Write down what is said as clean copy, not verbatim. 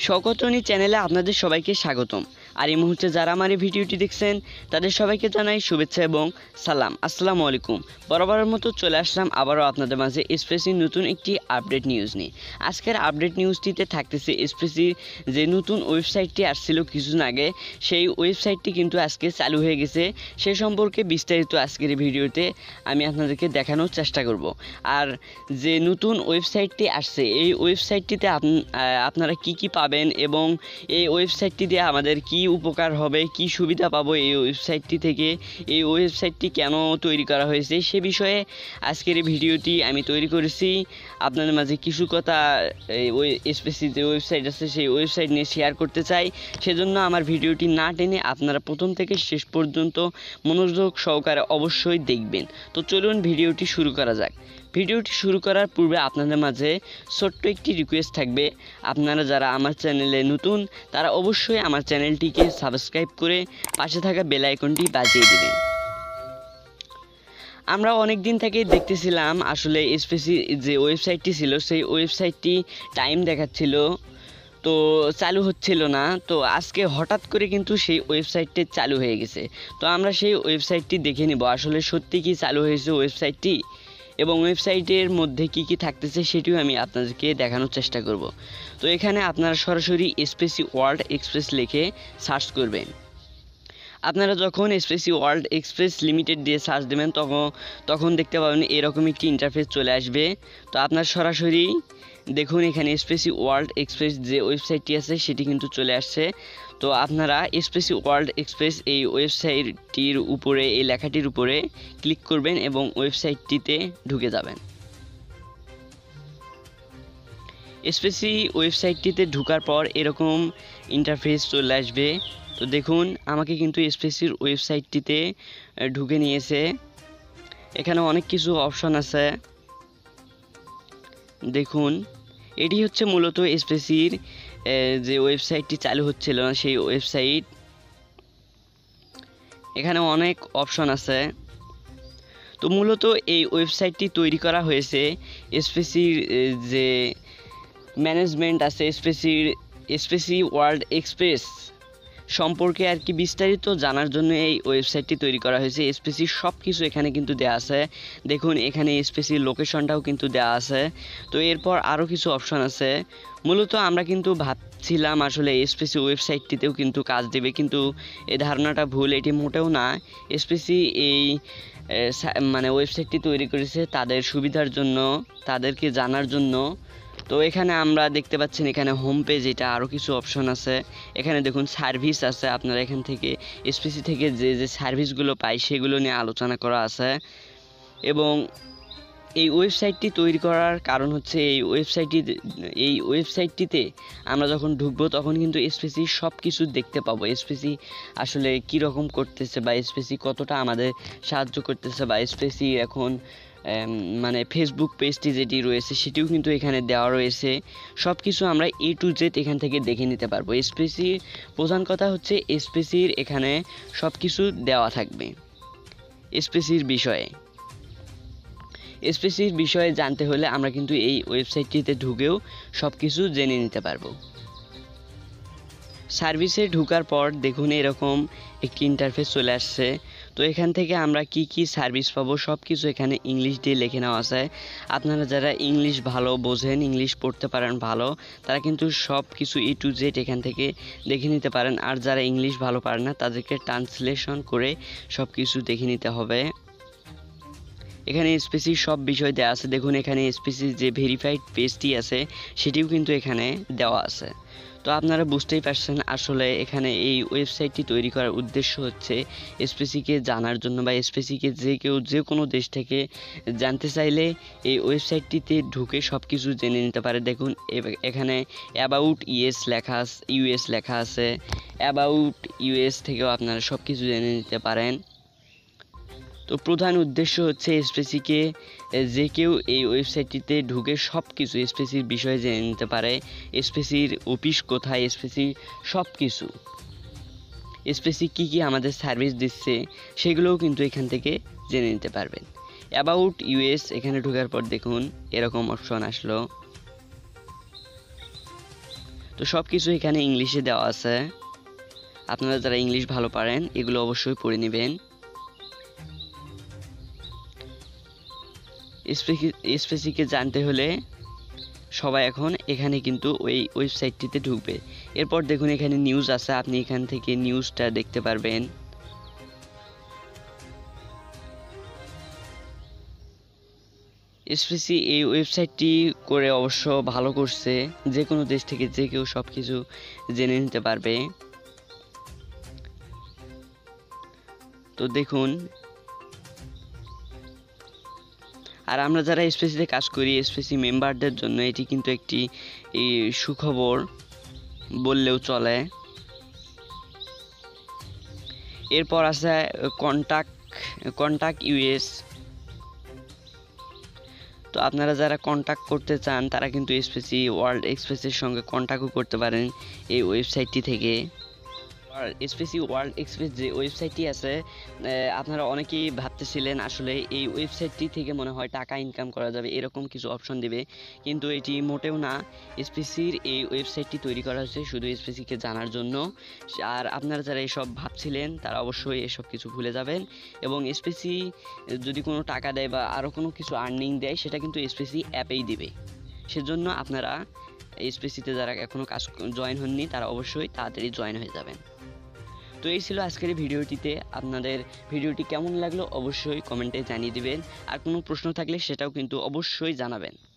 শওকত চ্যানেলে আপনাদের সবাইকে স্বাগতম। আর এই মুহূর্তে যারা আমার এই ভিডিওটি দেখছেন তাদের সবাইকে জানাই শুভেচ্ছা এবং সালাম। আসসালামু আলাইকুম। বরাবরের মতো চলে আসলাম আবারও আপনাদের মাঝে এসপ্রেসির নতুন একটি আপডেট নিউজ নিয়ে। আজকের আপডেট নিউজটিতে থাকতেছে এসপ্রেসির যে নতুন ওয়েবসাইটটি আসছিল কিছুদিন আগে, সেই ওয়েবসাইটটি কিন্তু আজকে চালু হয়ে গেছে। সে সম্পর্কে বিস্তারিত আজকের এই ভিডিওতে আমি আপনাদেরকে দেখানোর চেষ্টা করব। আর যে নতুন ওয়েবসাইটটি আসছে এই ওয়েবসাইটটিতে আপনারা কি কি পাবেন এবং এই ওয়েবসাইটটি দিয়ে আমাদের কি উপকার হবে, কি সুবিধা পাবো এই ওয়েবসাইটটি থেকে, এই ওয়েবসাইটটি কেন তৈরি করা হয়েছে সে বিষয়ে আজকের এই ভিডিওটি আমি তৈরি করেছি। আপনাদের মাঝে কিছু কথা ওই এসপ্রেসি যে ওয়েবসাইট আছে সেই ওয়েবসাইট নিয়ে শেয়ার করতে চাই। সেজন্য আমার ভিডিওটি না টেনে আপনারা প্রথম থেকে শেষ পর্যন্ত মনোযোগ সহকারে অবশ্যই দেখবেন। তো চলুন ভিডিওটি শুরু করা যাক। ভিডিওটি শুরু করার পূর্বে আপনাদের মাঝে ছোট্ট একটি রিকোয়েস্ট থাকবে। আপনারা যারা আমার চ্যানেলে নতুন তারা অবশ্যই আমার চ্যানেলটিকে সাবস্ক্রাইব করে পাশে থাকা বেল আইকনটি বাজিয়ে দেবেন। আমরা অনেক দিন থেকেই দেখতেছিলাম আসলে এসপ্রেসি যে ওয়েবসাইটটি ছিল সেই ওয়েবসাইটটি টাইম দেখাচ্ছিল, তো চালু হচ্ছিল না। তো আজকে হঠাৎ করে কিন্তু সেই ওয়েবসাইটটি চালু হয়ে গেছে। তো আমরা সেই ওয়েবসাইটটি দেখে নিব আসলে সত্যি কি চালু হয়েছে ওয়েবসাইটটি এবং ওয়েবসাইটের মধ্যে কি কি থাকতেছে সেটিও আমি আপনাদেরকে দেখানোর চেষ্টা করব। তো এখানে আপনারা সরাসরি এসপ্রেসি ওয়ার্ল্ড এক্সপ্রেস লিখে সার্চ করবেন। আপনারা যখন এসপ্রেসি ওয়ার্ল্ড এক্সপ্রেস লিমিটেড দিয়ে সার্চ দেবেন তখন দেখতে পাবেন এরকম একটি ইন্টারফেস চলে আসবে। তো আপনার সরাসরি দেখুন এখানে এসপ্রেসি ওয়ার্ল্ড এক্সপ্রেস যে ওয়েবসাইটটি আছে সেটি কিন্তু চলে আসছে। তো আপনারা এসপ্রেসি ওয়ার্ল্ড এক্সপ্রেস এই ওয়েবসাইটটির উপরে, এই লেখাটির উপরে ক্লিক করবেন এবং ওয়েবসাইটটিতে ঢুকে যাবেন। এসপ্রেসি ওয়েবসাইটটিতে ঢোকার পর এরকম ইন্টারফেস চলে আসবে। তো দেখুন আমাকে কিন্তু এসপ্রেসির ওয়েবসাইটটিতে ঢুকে নিয়েছে। এখানে অনেক কিছু অপশন আছে। দেখুন এটি হচ্ছে মূলত এসপ্রেসির যে ওয়েবসাইটটি চালু হচ্ছিল না সেই ওয়েবসাইট। এখানে অনেক অপশন আছে। তো মূলত এই ওয়েবসাইটটি তৈরি করা হয়েছে এসপ্রেসির যে ম্যানেজমেন্ট আছে এসপ্রেসি ওয়ার্ল্ড এক্সপ্রেস সম্পর্কে আর কি বিস্তারিত জানার জন্য এই ওয়েবসাইটটি তৈরি করা হয়েছে। এসপ্রেসির সব কিছু এখানে কিন্তু দেওয়া আছে। দেখুন এখানে এসপ্রেসির লোকেশনটাও কিন্তু দেওয়া আছে। তো এরপর আরও কিছু অপশন আছে। মূলত আমরা কিন্তু ভাবছিলাম আসলে এসপ্রেসি ওয়েবসাইটটিতেও কিন্তু কাজ দেবে, কিন্তু এই ধারণাটা ভুল। এটি মোটেও না। এসপ্রেসি এই মানে ওয়েবসাইটটি তৈরি করেছে তাদের সুবিধার জন্য, তাদেরকে জানার জন্য। তো এখানে আমরা দেখতে পাচ্ছেন এখানে হোম পেজ, এটা আরও কিছু অপশন আছে। এখানে দেখুন সার্ভিস আছে, আপনারা এখান থেকে এসপ্রেসি থেকে যে যে সার্ভিসগুলো পাই সেগুলো নিয়ে আলোচনা করা আছে। এবং এই ওয়েবসাইটটি তৈরি করার কারণ হচ্ছে এই ওয়েবসাইটটিতে আমরা যখন ঢুকবো তখন কিন্তু এসপ্রেসি সব কিছু দেখতে পাবো। এসপ্রেসি আসলে কীরকম করতেছে বা এসপ্রেসি কতটা আমাদের সাহায্য করতেছে, বা এসপ্রেসি এখন মানে ফেসবুক পেজটি যেটি রয়েছে সেটিও কিন্তু এখানে দেওয়া রয়েছে। সব কিছু আমরা A to Z এখান থেকে দেখে নিতে পারবো। এসপ্রেসির প্রধান কথা হচ্ছে এসপ্রেসির এখানে সব কিছু দেওয়া থাকবে। এসপ্রেসির বিষয়ে জানতে হলে আমরা কিন্তু এই ওয়েবসাইটটিতে ঢুকেও সব কিছু জেনে নিতে পারবো। সার্ভিসে ঢোকার পর দেখুন এরকম একটি ইন্টারফেস চলে আসছে। তো এখান থেকে আমরা কি কি সার্ভিস পাবো সব কিছু এখানে ইংলিশ দিয়ে লিখে নেওয়া আছে। আপনারা যারা ইংলিশ ভালো বোঝেন, ইংলিশ পড়তে পারেন ভালো, তারা কিন্তু সব কিছু A to Z এখান থেকে দেখে নিতে পারেন। আর যারা ইংলিশ ভালো পারে না তাদেরকে ট্রান্সলেশন করে সব কিছু দেখে নিতে হবে। এখানে এসপ্রেসির সব বিষয় দেওয়া আছে। দেখুন এখানে এসপ্রেসির যে ভেরিফাইড পেজটি আছে সেটিও কিন্তু এখানে দেওয়া আছে। তো আপনারা বুঝতেই পারছেন আসলে এখানে এই ওয়েবসাইটটি তৈরি করার উদ্দেশ্য হচ্ছে এসপ্রেসিকে জানার জন্য, বা এসপ্রেসিকে যে কোনো দেশ থেকে জানতে চাইলে এই ওয়েবসাইটটিতে ঢুকে সব কিছু জেনে নিতে পারে। দেখুন এখানে অ্যাবাউট ইউএস লেখা আছে। অ্যাবাউট ইউএস থেকেও আপনারা সব কিছু জেনে নিতে পারেন। তো প্রধান উদ্দেশ্য হচ্ছে এসপ্রেসিকে যে কেউ এই ওয়েবসাইটটিতে ঢুকে সব কিছু এসপ্রেসির বিষয়ে জেনে নিতে পারে। এসপ্রেসির অফিস কোথায়, এসপ্রেসির সব কিছু, এসপ্রেসি কী কী আমাদের সার্ভিস দিচ্ছে সেগুলোও কিন্তু এখান থেকে জেনে নিতে পারবেন। অ্যাবাউট ইউএস এখানে ঢোকার পর দেখুন এরকম অপশন আসলো। তো সব কিছু এখানে ইংলিশে দেওয়া আছে। আপনারা যারা ইংলিশ ভালো পারেন এগুলো অবশ্যই পড়ে নেবেন। স্পেসিকে জানতে হলে সবাই এখন এখানে কিন্তু ওই ওয়েবসাইটটিতে ঢুকবে। এরপর দেখুন এখানে নিউজ আছে, আপনি এখান থেকে নিউজটা দেখতে পারবেন। স্পেসি এই ওয়েবসাইটটি করে অবশ্য ভালো করছে, যে কোনো দেশ থেকে যে কেউ সব কিছু জেনে নিতে পারবে। তো দেখুন, আর আমরা যারা স্পেসিতে কাজ করি, স্পেসি মেম্বারদের জন্য এটি কিন্তু একটি সুখবর বললেও চলে। এরপর আছে কন্টাক্ট ইউএস। তো আপনারা যারা কন্ট্যাক্ট করতে চান তারা কিন্তু স্পেসি ওয়ার্ল্ড এক্সপ্রেসের সঙ্গে কন্ট্যাক্টও করতে পারেন এই ওয়েবসাইটটি থেকে। আর স্পেসি ওয়ার্ল্ড এক্সপ্রেস যে ওয়েবসাইটটি আছে, আপনারা অনেকেই ভাবতেছিলেন আসলে এই ওয়েবসাইটটি থেকে মনে হয় টাকা ইনকাম করা যাবে, এরকম কিছু অপশন দেবে, কিন্তু এটি মোটেও না। স্পেসির এই ওয়েবসাইটটি তৈরি করা হয়েছে শুধু স্পেসিকে জানার জন্য। আর আপনারা যারা এসব ভাবছিলেন তারা অবশ্যই এসব কিছু ভুলে যাবেন, এবং স্পেসি যদি কোনো টাকা দেয় বা আরও কোনো কিছু আর্নিং দেয় সেটা কিন্তু স্পেসি অ্যাপেই দিবে। সেজন্য আপনারা স্পেসিতে যারা এখনও কাজ জয়েন হননি তারা অবশ্যই তাড়াতাড়ি জয়েন হয়ে যাবেন। তো এই ছিল আজকের ভিডিওটিতে। আপনাদের ভিডিওটি কেমন লাগলো অবশ্যই কমেন্টে জানিয়ে দিবেন, আর কোনো প্রশ্ন থাকলে সেটাও কিন্তু অবশ্যই জানাবেন।